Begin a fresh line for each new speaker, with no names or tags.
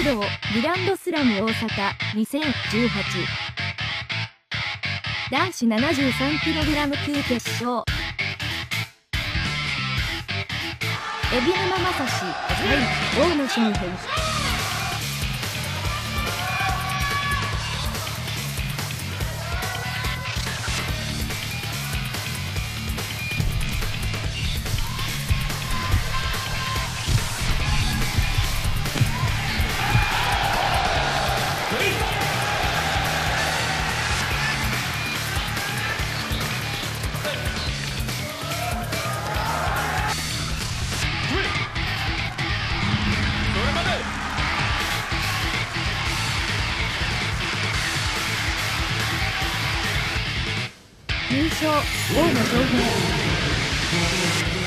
上グランドスラム大阪2018男子 73kg 級決勝。海老沼正史対大野将平。優勝大野将平。